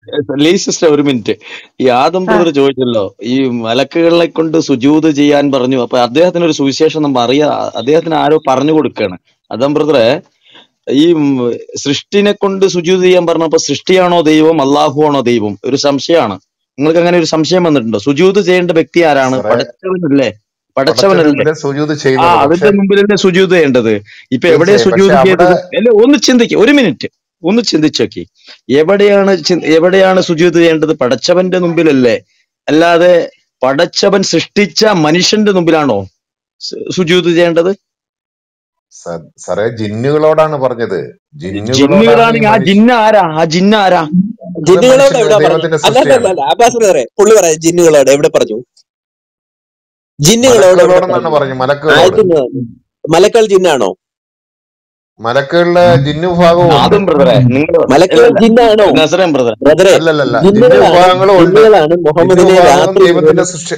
Lee sister ഒരു minute. ഈ ആദം ആ ബ്രദർ ചോദിച്ചല്ലോ, ഈ മലക്കുകളെ കൊണ്ട് സുജൂദ് ചെയ്യാൻ പറഞ്ഞു. അപ്പൊ അദ്ദേഹത്തിന് ഒരു സുവിശേഷം നമ്മൾ അദ്ദേഹത്തിന് ആരോ പറഞ്ഞു കൊടുക്കുകയാണ്. ആദം ബ്രദറെ, ഈ സൃഷ്ടിനെ കൊണ്ട് സുജൂദ് ചെയ്യാൻ പറഞ്ഞപ്പോ സൃഷ്ടിയാണോ ദൈവം, അള്ളാഹു ആണോ ദൈവം? ഒരു സംശയമാണ്. നിങ്ങൾക്ക് അങ്ങനെ ഒരു സംശയം വന്നിട്ടുണ്ടോ? സുജൂദ് ചെയ്യേണ്ട വ്യക്തി ആരാണ്? സാറേ പടച്ചവനല്ലേ? പടച്ചവന്റെ പടച്ചവനല്ലേ? മുമ്പിലെ സുജൂദ് ആ, ചെയ്യുന്നത്. പക്ഷെ അതിന്റെ മുമ്പിലല്ലേ സുജൂദ് ചെയ്യേണ്ടത്? ഇപ്പൊ എവിടെയാ തീർച്ചയായും, പക്ഷെ സുജൂദ് അവിടെ ചെയ്തത്? അല്ലെ, ഒന്ന് ചിന്തിക്കുക, ഒരു മിനിറ്റ് ഒന്ന് ചിന്തിച്ചു നോക്കി. എവിടെയാണ് സുജൂദ് ചെയ്യേണ്ടത്? പടച്ചവന്റെ മുമ്പിലല്ലേ? അല്ലാതെ പടച്ചവൻ സൃഷ്ടിച്ച മനുഷ്യന്റെ മുമ്പിലാണോ സുജൂദ് ചെയ്യേണ്ടത്? സാറേ ജിന്നുകളോടാണ് പറഞ്ഞത്. ജിന്നുകളോടാണ് ഈ ജിന്നുകളാണെങ്കിൽ ആ മനുഷ്യ ജിന്ന ആരാ? ആ ജിന്ന ആരാ? അത് ജിന്നുകളോട് മനുഷ്യന്റെ എവിടെ പറഞ്ഞു? ദൈവത്തിന്റെ അല്ല അല്ല സൃഷ്ടിയാണ്. അല്ല അബ്ബാസ് ബ്രദറെ, പുള്ളി പറയാം ജിന്നുകളോട് എവിടെ പറഞ്ഞു? ജിന്നുകളോട് എവിടെ മലക്കുകളോടെന്നാണ് പറഞ്ഞു? പറഞ്ഞു. മലക്കുകളോട്. ആയിരത്തി മലക്കൾ ജിന്നാണോ? മലക്കുകളിലെ ജിന്നു വിഭാഗവും ഉണ്ട്. ആദം ബ്രദറെ, നിങ്ങൾ മലക്കൾ അല്ലല്ല, ജിന്നാണോ? നസറേൻ ബ്രദറെ, ബ്രദറെ, അല്ലല്ല, ജിന്നു ജിന്നുകളാണ് വിഭാഗങ്ങളും ഉണ്ട്. ജിന്നുകളാണ് ജിന്നു മുഹമ്മദിനെ വിഭാഗം രാത്രി ദൈവത്തിന്റെ മുഴുവനും സൃഷ്ടി.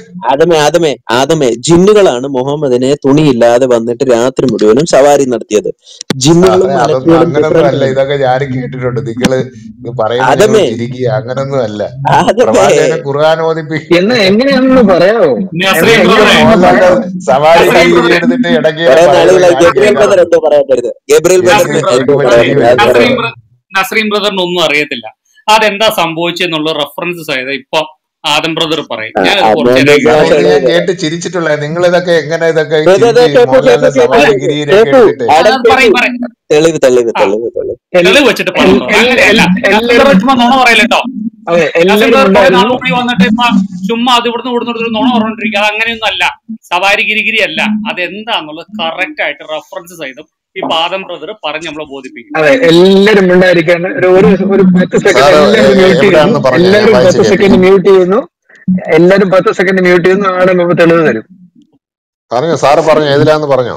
ജിന്നുകളാണ് മുഹമ്മദിനെ തുണിയില്ലാതെ വന്നിട്ട് രാത്രി മുഴുവനും സവാരി നടത്തിയത്. ജിന്നുകളും സാറേ അതൊന്നും മലക്കുകളും അങ്ങനൊന്നും ഡിഫറൻസ് അല്ല. ആണ്. ഇതൊക്കെ ഞാനും കേട്ടിട്ടുണ്ട്. നിങ്ങള് ഇത് പറയുമ്പോ ഞങ്ങൾ ആദമേ ചിരിക്കുക. അങ്ങനൊന്നും അല്ല. ആദമേ പ്രവാചകനെ ഖുർആൻ ഓതിപ്പിക്കും. എങ്ങനെയാണെന്ന് പറയാമോ? നസ്രീൻ നിങ്ങൾ ബ്രദറെ, മോഹൻലാലിന്റെ സവാരി നസ്രീൻ ഗിരി ബ്രദറെ, എടുത്തിട്ട് ഇടയ്ക്ക് കുറെ പറയുന്നത് നാളുകളായി ഞാനും ഗബ്രിയേൽ ബ്രദർ കേൾക്കാറുണ്ട്. എന്തോ പറയാൻ വരുന്നത്. ഗബ്രിയേൽ ഗബ്രിയേൽ ബ്രദറിന് നസ്രീൻ എന്തോ ബ്രദർ, ബ്രദറിന് പറയാൻ പറ്റി വരുന്നത്. വരും. നസ്രീൻ ബ്രദറിന് ഒന്നും അറിയത്തില്ല. അതെന്താ സംഭവിച്ചെന്നുള്ള റെഫറൻസ് സഹിതം ഇപ്പൊ ആദം ബ്രദർ പറയും. ഞാനത് കുറച്ചു അതുകൊണ്ട് നേരം സാറേ ഇത് കേട്ടു. ഞാൻ കേട്ട് ചിരിച്ചിട്ടുള്ള നിങ്ങൾ ഇതൊക്കെ എങ്ങനെ ഇതൊക്കെ കേട്ടു ചിരിച്ച് മോഹൻലാലിന്റെ സവാരി അല്ല, ഗിരിയിലൊക്കെ കേട്ടു എടുത്തിട്ട് ആഡം അത് പറയും കേട്ടു. പറയും. തെളിവ് തെളിവ് ആ, തെളിവ് തെളിവ് തെളിവ് വെച്ചിട്ട് പറഞ്ഞു. അങ്ങനെയല്ല, നസ്രീൻ ബ്രദർ ചുമ്മാ നുണ പറയില്ലട്ടോ. അതെ, നസ്രീൻ എല്ലാവരും ബ്രദർ കുറെ നാൾ ഉണ്ടായിരുന്നു. കൂടി വന്നിട്ട് ഇപ്പൊ ചുമ്മാ അത് ഇവിടുന്ന് ഇവിടുന്ന് നുണ പറഞ്ഞോണ്ടിരിക്കുക. അത് അങ്ങനെയൊന്നും അല്ല. സവാരി ഗിരിഗിരി അല്ല. അതെന്താന്നുള്ളത് കറക്റ്റ് ആയിട്ട് റെഫറൻസ് സഹിതം ഈ ആദം ബ്രദർ പറഞ്ഞ് നമ്മളെ ബോധിപ്പിക്കും. അതെ, എല്ലാരും ഉണ്ടായിരിക്കാൻ ഒരു 10 സെക്കൻഡ് സാറ് എല്ലാരും മ്യൂട്ട് ചെയ്യുന്നു. എവിടെയാണെന്ന് പറഞ്ഞു ഞാൻ എല്ലാരും വായിച്ച് 10 സെക്കൻഡ് കേൾപ്പിക്കാം. മ്യൂട്ട് ചെയ്യുന്നു. എല്ലാരും 10 സെക്കൻഡ് മ്യൂട്ട് ചെയ്യുന്നു. ആടെ മുമ്പ് തെളിവ് തരും. പറഞ്ഞോ സാറ് പറഞ്ഞോ, ഏതിലാന്ന് പറഞ്ഞോ.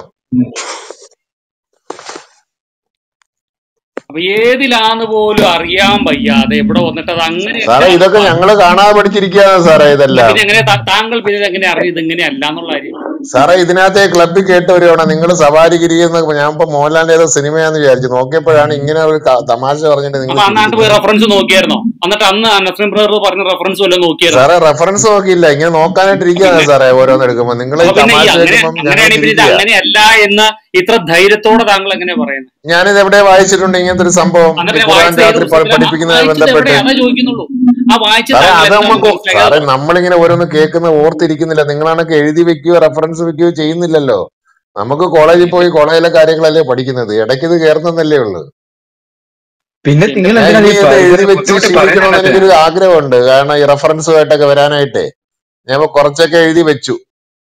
അപ്പൊ ഏതിലാന്ന് പോലും അറിയാൻ വയ്യാതെ ഇവിടെ വന്നിട്ട് അത് അങ്ങനെയല്ല സാറേ എന്ന് ഇതൊക്കെ ഞങ്ങള് കാണാതെ പഠിച്ചിരിക്കുകയാണ് സാറേ പിന്നെ ഇതെല്ലാം. പിന്നെ എങ്ങനെ താങ്കൾ പിന്നെ എങ്ങനെ അറിഞ്ഞത് ഇങ്ങനെയല്ല എന്നുള്ള കാര്യം? സാറേ ഇതിനകത്തെ ക്ലബ്ബിൽ കേട്ടവരാണ് നിങ്ങൾ സവാരി ഗിരി എന്നൊക്കെ. ഞാൻ ഇപ്പൊ മോഹൻലാലിന്റെ ഏതോ സിനിമയാന്ന് വിചാരിച്ചു. നോക്കിയപ്പോഴാണ് ഇങ്ങനെ ഒരു തമാശ പറഞ്ഞിട്ട് നിങ്ങൾ അപ്പൊ അന്നാണ്ട് പോയി ചിരിക്കുന്നത്. റെഫറൻസ് നോക്കിയായിരുന്നോ? എന്നിട്ട് അന്ന് നസ്രീൻ ബ്രദർ പറഞ്ഞ റെഫറൻസ് വല്ലതും നോക്കിയായിരുന്നോ? സാറേ റെഫറൻസ് നോക്കിയില്ല. ഇങ്ങനെ നോക്കാനായിട്ടിരിക്കുകയാണ് പിന്നെ സാറേ ഓരോന്ന് എടുക്കുമ്പോ. നിങ്ങൾ ഈ അപ്പൊ പിന്നെ തമാശ കേൾക്കുമ്പം ഞങ്ങൾ അങ്ങനെയാണെങ്കിൽ പിന്നെ ഇത് ചിരിക്കുക. അങ്ങനെയല്ല എന്ന് ഇത്ര ധൈര്യത്തോടെ താങ്കൾ എങ്ങനെ പറയുന്നത്? ഞാനിത് എവിടെ വായിച്ചിട്ടുണ്ട് ഇങ്ങനത്തെ ഒരു സംഭവം? ഈ എന്നിട്ട് ഖുർആൻ വായിച്ചത് ഏത് രാത്രി പുസ്തകത്തിലാണ്? പഠിപ്പിക്കുന്നതുമായി വായിച്ചത് ബന്ധപ്പെട്ട്. എവിടെയാ? അതാ ചോദിക്കുന്നുള്ളൂ. ആ വായിച്ചത് സാറേ താങ്കൾ അത് എന്താണെന്ന് നമുക്ക് മനസ്സിലാക്കി സാറേ അത് പറ. നമ്മളിങ്ങനെ ഓരോന്ന് കേൾക്കുന്ന ഓർത്തിരിക്കുന്നില്ല. നിങ്ങളാണൊക്കെ എഴുതി വെക്കുകയോ റെഫറൻസ് വെക്കുകയോ ചെയ്യുന്നില്ലല്ലോ. നമുക്ക് കോളേജിൽ പോയി കോളേജിലെ കാര്യങ്ങളല്ലേ പഠിക്കുന്നത്. ഇടയ്ക്ക് ഇത് കയറുന്നല്ലേ ഉള്ളൂ. പിന്നെ എന്റെ നിങ്ങൾ ഞാൻ എന്തിനാണ് ഇനി ഈ ഇത് എഴുതി വെച്ച് ബുദ്ധിമുട്ട് ശീലിക്കണമെന്ന് പറയുന്നത്? എനിക്കൊരു ആഗ്രഹമുണ്ട്. കാരണം ഈ റെഫറൻസുമായിട്ടൊക്കെ വരാനായിട്ടേ ഞാൻ ഇപ്പൊ കുറച്ചൊക്കെ എഴുതി വെച്ചു.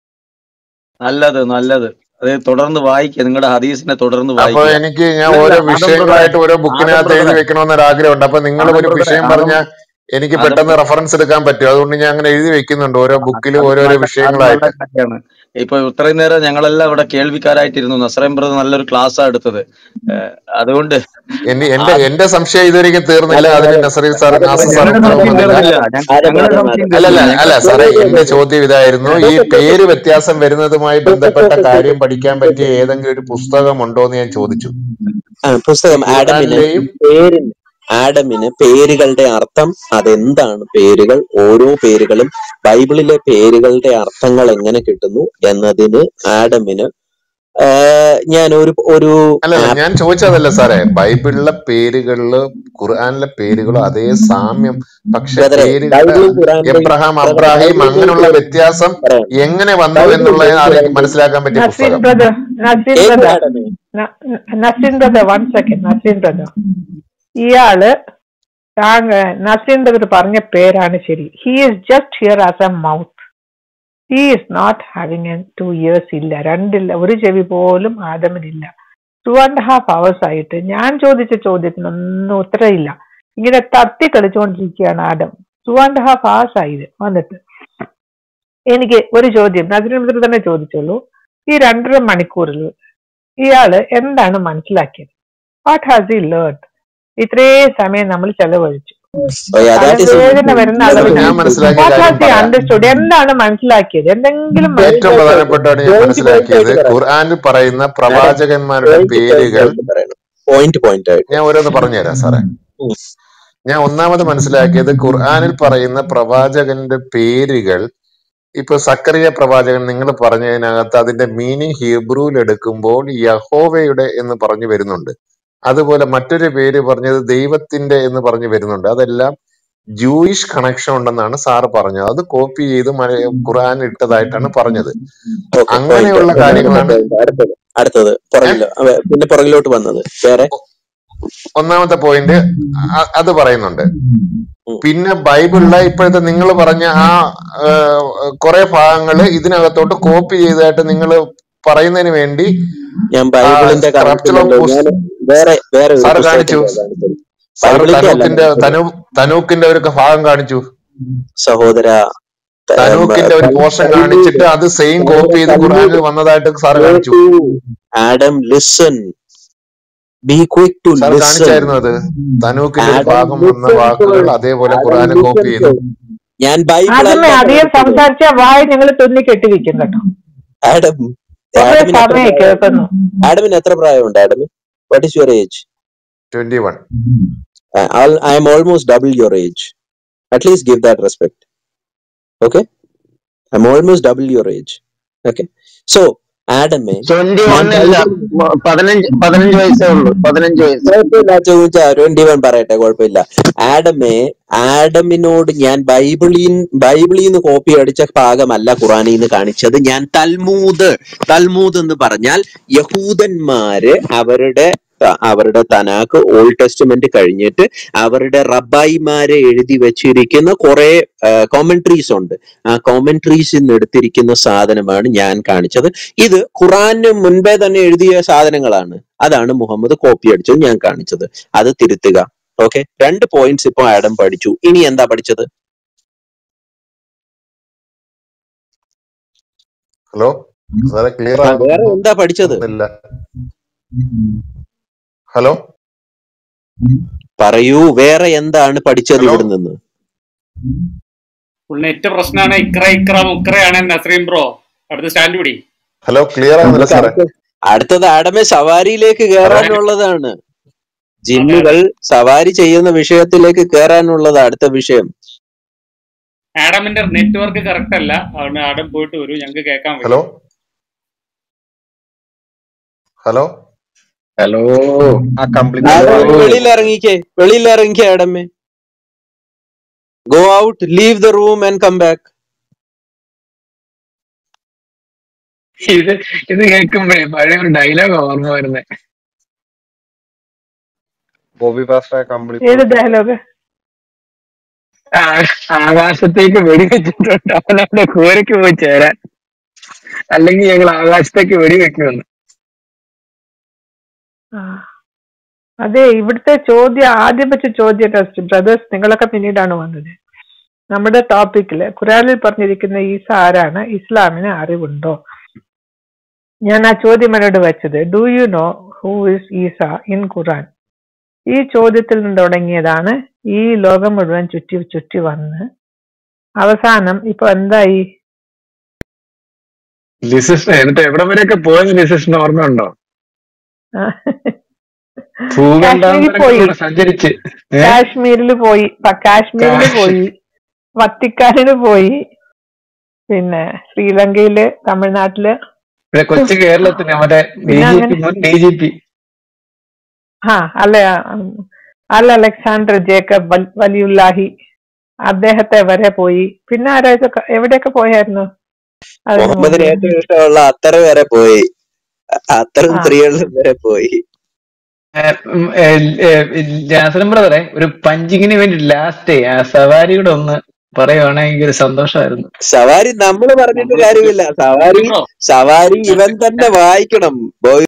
നല്ലത്. അത് തുടർന്ന് വായിക്കുക. നിങ്ങളുടെ ഹദീസിനെ തുടർന്ന് അപ്പൊ വായിക്കുക. എനിക്ക് ഞാൻ അല്ലല്ല, ഓരോ ആദം ബ്രദറെ, വിഷയങ്ങളായിട്ട് ഓരോ ആദം ബുക്കിനകത്ത് എഴുതി ബ്രദറെ, വെക്കണമെന്നൊരു ആഗ്രഹമുണ്ട്. അപ്പൊ നിങ്ങൾ ആദം ഒരു ബ്രദറെ, വിഷയം പറഞ്ഞാൽ എനിക്ക് ആദം പെട്ടെന്ന് റെഫറൻസ് എടുക്കാൻ പറ്റും. അതുകൊണ്ട് ഞാൻ അങ്ങനെ എഴുതി വെക്കുന്നുണ്ട് ഓരോ ബുക്കിലും അത് ഓരോരോ നല്ല വിഷയങ്ങളായിട്ട്. കാര്യമാണ്. ഇപ്പൊ ഇത്രയും നേരം ഞങ്ങളെല്ലാം ഇവിടെ കേൾവിക്കാരായിട്ടിരുന്നു. നസ്രീൻ ബ്രദർ നല്ലൊരു ക്ലാസ്സാ എടുത്തത്. അതുകൊണ്ട് എന്റെ സംശയം ഇതുവരെയും തീർന്നില്ല. ആദം അതിന് ആദം നസീർ സാർ ആദം നാസർ ആദം സാർ ഞങ്ങളുടെ ഉത്തരവ് സംശയം വന്നില്ല. തീർന്നില്ല. ആദം ഞങ്ങളുടെ ആദം സംശയം ആദം അല്ലല്ല തീർന്നില്ല. അല്ല സാറേ എന്റെ ചോദ്യം ഇതായിരുന്നു. ഈ പേര് വ്യത്യാസം വരുന്നതുമായി ബന്ധപ്പെട്ട കാര്യം പഠിക്കാൻ പറ്റിയ ഏതെങ്കിലും ഒരു പുസ്തകമുണ്ടോ എന്ന് ഞാൻ ചോദിച്ചു. പുസ്തകം ഈ ഖുർആനിലെയും ആഡമിന് പേരുകളുടെ അർത്ഥം അതെന്താണ്, പേരുകൾ, ഓരോ പേരുകളും ബൈബിളിലെ പേരുകളുടെ അർത്ഥങ്ങൾ എങ്ങനെ കിട്ടുന്നു എന്നതിന് ആഡമിന് ഞാൻ ഒരു അല്ലല്ല ഞാൻ ചോദിച്ചതല്ല സാറേ. ബൈബിളിലെ പേരുകളില് ഖുർആനിലെ പേരുകളും അതേ സാമ്യം. പക്ഷെ പേരുകളുടെ ബൈബിളും ഖുറാനിലെയും എബ്രഹാം അബ്രാഹിം അങ്ങനെയുള്ള വ്യത്യാസം പറയാം. എങ്ങനെ വന്നു എന്നുള്ളതാണ് എനിക്ക് മനസ്സിലാക്കാൻ പറ്റിയ നസീൻ പുസ്തകം. ബ്രദർ, നസീൻ കേൾക്കൂ ബ്രദർ, ആഡമേ. Naseen brother, 1 second. Naseen brother, ഇയാള് നസീൻ ബ്രദർ പറഞ്ഞ പേരാണ് ശരി. He is just here as a mouth. He is not having 2 years ഇല്ല, 2 ഇല്ല, ഒരു ചെവി പോലും ആദമിനില്ല. 2.5 hours ആയിട്ട് ഞാൻ ചോദിച്ച ചോദ്യത്തിനൊന്നും ഉത്തരമില്ല. ഇങ്ങനെ തത്തി കളിച്ചുകൊണ്ടിരിക്കുകയാണ് ആദം. 2.5 hours ആയത് വന്നിട്ട്. എനിക്ക് ഒരു ചോദ്യം നസീൻ ബ്രദർ തന്നെ ചോദിച്ചോളൂ. ഈ 2.5 മണിക്കൂറിൽ ഇയാള് എന്താണ് മനസ്സിലാക്കിയത്? What has he learned? ഇത്രയും സമയം നമ്മൾ ചെലവഴിച്ചു. തലവേദന വരുന്ന ഞാൻ മനസ്സിലാക്കിയ കാര്യം പറയാം. അണ്ടർസ്റ്റുഡ്. എന്താണ് മനസ്സിലാക്കിയത്? എന്തെങ്കിലും ഏറ്റവും പ്രധാനപ്പെട്ടാണ് ഞാൻ മനസ്സിലാക്കിയത് ഖുർആനിൽ പറയുന്ന പ്രവാചകന്മാരുടെ പേരുകൾ. പോയിന്റ് ആയിട്ട് ഞാൻ ഓരോന്ന് പറഞ്ഞുതരാം സാറേ. ഞാൻ ഒന്നാമത് മനസ്സിലാക്കിയത് ഖുർആനിൽ പറയുന്ന പ്രവാചകന്റെ പേരുകൾ ഇപ്പൊ സക്കറിയ പ്രവാചകൻ നിങ്ങൾ പറഞ്ഞതിനകത്ത് അതിന്റെ മീനിങ് ഹീബ്രുവിൽ എടുക്കുമ്പോൾ യഹോവയുടെ എന്ന് പറഞ്ഞു വരുന്നുണ്ട്. അതുപോലെ മറ്റൊരു പേര് പറഞ്ഞത് ദൈവത്തിന്റെ എന്ന് പറഞ്ഞു വരുന്നുണ്ട്. അതെല്ലാം ജൂയിഷ് കണക്ഷൻ ഉണ്ടെന്നാണ് സാറ് പറഞ്ഞത്. അത് കോപ്പി ചെയ്ത് ഖുർആൻ ഇട്ടതായിട്ടാണ് പറഞ്ഞത്. Okay, point. അങ്ങനെയുള്ള ഒന്നാമത്തെ കാര്യങ്ങളാണ്. പോയിന്റ്. അടുത്തത് പിന്നെ പുറകിലോട്ട് വന്നത് വേറെ ഒന്നാമത്തെ പോയിന്റ് അത് പറയുന്നുണ്ട്. പിന്നെ ബൈബിളിലെ ഇപ്പോഴത്തെ നിങ്ങൾ പറഞ്ഞ ആ കുറെ ഭാഗങ്ങള് ഇതിനകത്തോട്ട് കോപ്പി ചെയ്തതായിട്ട് നിങ്ങൾ പറയുന്നതിന് വേണ്ടി ഞാൻ ബൈബിളിന്റെ സ്ക്രിപ്ചറൽ വേറെ ഒരു സാറ് കാണിച്ചു. സാറ് ബൈബിളിന്റെ അല്ല തനൂക്കിന്റെ ഒരു ഭാഗം കാണിച്ചു. സഹോദര. തനൂക്കിന്റെ ഒരു പോർഷൻ കാണിച്ചിട്ട് അത് സെയിം കോപ്പി ചെയ്ത് ഖുർആനിൽ വന്നതായിട്ട് സാറ് കാണിച്ചു. Adam listen, be quick to sir കാണിച്ചായിരുന്നു. അത് തനൂക്കിന്റെ ഒരു ഭാഗം വന്ന വാക്കുകൾ അതേപോലെ ഖുർആനെ കോപ്പി ചെയ്തു. ഞാൻ ആദ്യമേ അധികം സംസാരിച്ച വായ ഞങ്ങൾ തുന്നി കെട്ടിവെക്കും കേട്ടോ. സമയം കേൾക്കുന്നു. ആഡമിന് എത്ര പ്രായമുണ്ട്? ആഡമി, what is your age? 21. I am almost double your age. At least give that respect. Okay? I'm almost double your age. Okay? So, ആഡമേ 15 വയസ്സേ ഉള്ളൂ. 15 വയസ്സ്. 21 പറയട്ടെ, കുഴപ്പമില്ല. ആഡമിനോട് ഞാൻ ബൈബിളിൽ നിന്ന് കോപ്പി അടിച്ച ഭാഗമല്ല ഖുറാനിൽ നിന്ന് കാണിച്ചത്. ഞാൻ തൽമൂദ് എന്ന് പറഞ്ഞാൽ യഹൂദന്മാര് അവരുടെ തനാക്ക് ഓൾഡ് ടെസ്റ്റ്മെന്റ് കഴിഞ്ഞിട്ട് അവരുടെ റബ്ബായിമാരെ എഴുതി വെച്ചിരിക്കുന്ന കുറെ കോമൻട്രീസ് ഉണ്ട്. ആ കോമൻട്രീസിൽ നിന്ന് എടുത്തിരിക്കുന്ന സാധനമാണ് ഞാൻ കാണിച്ചത്. ഇത് ഖുറാന് മുൻപേ തന്നെ എഴുതിയ സാധനങ്ങളാണ്. അതാണ് മുഹമ്മദ് കോപ്പി അടിച്ചത് ഞാൻ കാണിച്ചത്. അത് തിരുത്തുക. ഓക്കെ, 2 പോയിന്റ്സ് ഇപ്പൊ ആഡം പഠിച്ചു. ഇനി എന്താ പഠിച്ചത്? ഹലോ സാറേ, ക്ലിയർ വേറെ എന്താ പഠിച്ചത്? ഹലോ പറയൂ, വേറെ എന്താണ് പഠിച്ചത് ഇവിടെ നിന്ന്? നെറ്റ് പ്രശ്നമാണ്. ഇക്രയാണ് നസ്രീം ബ്രോ. അടുത്ത സ്റ്റാൻഡ് പിടി. ഹലോ, ക്ലിയർ ആവുന്നില്ല സാറേ. അടുത്തത് ആഡമെ സവാരിയിലേക്ക് കയറാനുള്ളതാണ്. ജിന്നുകൾ സവാരി ചെയ്യുന്ന വിഷയത്തിലേക്ക് കയറാനുള്ളത് അടുത്ത വിഷയം. ആഡമിന്റെ നെറ്റ്വർക്ക് കറക്റ്റ് അല്ല, അതുകൊണ്ട് ആഡം പോയിട്ട് വരൂ, ഞങ്ങൾക്ക് കേൾക്കാൻ പറ്റും. ഹലോ ഹലോ ഹലോ, വെളിയിലിറങ്ങിക്കേ ആഡമേ. Go out, leave the room and come back. ഇത് കേൾക്കുമ്പോഴേ പഴയ ഒരു ഡയലോഗ് ഓർമ്മ വരുന്നേ. Bobby pastor complete. ഏത് ഡയലോഗ്? ആകാശത്തേക്ക് വെടിവെച്ചിട്ടുണ്ട്, അവനവിടെ കൂരയ്ക്ക് പോയി ചേരാൻ, അല്ലെങ്കിൽ ഞങ്ങൾ ആകാശത്തേക്ക് വെടിവെക്കുമെന്ന്. അതെ, ഇവിടുത്തെ ചോദ്യം ആദ്യം വെച്ച ചോദ്യം ബ്രദേഴ്സ്, നിങ്ങളൊക്കെ പിന്നീടാണ് വന്നത്. നമ്മുടെ ടോപ്പിക്കില് ഖുറാനിൽ പറഞ്ഞിരിക്കുന്ന ഈസ ആരാണ്? ഇസ്ലാമിന് അറിവുണ്ടോ? ഞാൻ ആ ചോദ്യം എന്നോട് വെച്ചത്, do you know who is Isa in Quran? ഈ ചോദ്യത്തിൽ നിന്ന് തുടങ്ങിയതാണ് ഈ ലോകം മുഴുവൻ ചുറ്റി വന്ന് അവസാനം ഇപ്പൊ എന്തായി? ലിസിസ്റ്റ് എന്നിട്ട് എവിടെ വരെയൊക്കെ പോയെന്ന് ലിസിസ്റ്റിന് ഓർമ്മയുണ്ടോ? സഞ്ചരിച്ച് കാശ്മീരിൽ പോയി, വത്തിക്കാനിന് പോയി, പിന്നെ ശ്രീലങ്കയില്, തമിഴ്നാട്ടില്, കൊച്ചു കേരളത്തിന് മറ്റേ DGP അല്ല അലക്സാണ്ടർ ജേക്കബ് വലിയുല്ലാഹി, അദ്ദേഹത്തെ വരെ പോയി. പിന്നെ എവിടെയൊക്കെ പോയായിരുന്നു? മുഹമ്മദിന് ഏറ്റവും ഇഷ്ടമുള്ള അത്തറ വരെ പോയി, അത്തരം സ്ത്രീകളിൽ വരെ പോയി. ജാസലം ബ്രദറെ, ഒരു പഞ്ചിങ്ങിന് വേണ്ടി ലാസ്റ്റ് ആ സവാരിയുടെ ഒന്ന് പറയുവാണെങ്കിൽ ഒരു സന്തോഷമായിരുന്നു. സവാരി നമ്മള് പറഞ്ഞിട്ട് കാര്യമില്ല. സവാരി ഇവൻ തന്നെ വായിക്കണം.